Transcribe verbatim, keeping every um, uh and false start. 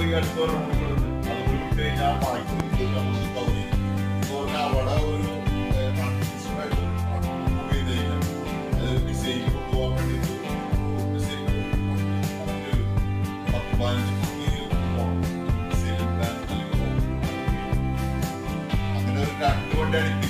ഈ അടുത്ത് കൊടുക്കുന്നത് അത് വിട്ട് കഴിഞ്ഞാൽ പായ്ക്കും പകുതി പറഞ്ഞാൽ അവിടെ ഒരു ഡിസൈൻ കൊണ്ടുപോകാൻ വേണ്ടിയിട്ട് ഡിസൈൻ പത്ത് പതിനഞ്ച് ഡിസൈൻ അങ്ങനെ ഒരു രണ്ട് വണ്ടി അടിക്കുക